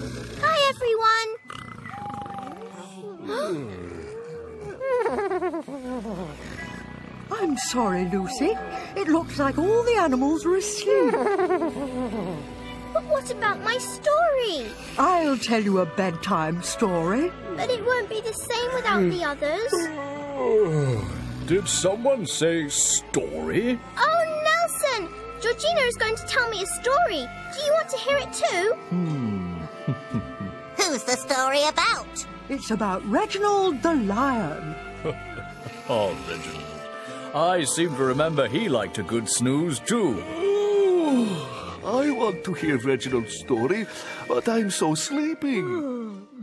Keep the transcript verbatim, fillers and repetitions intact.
Hi, everyone. I'm sorry, Lucy. It looks like all the animals are asleep. But what about my story? I'll tell you a bedtime story. But it won't be the same without the others. Did someone say story? Oh, Nelson! Georgina is going to tell me a story. Do you want to hear it too? Hmm. Who's the story about? It's about Reginald the lion. Oh, Reginald. I seem to remember he liked a good snooze, too. Oh, I want to hear Reginald's story, but I'm so sleepy.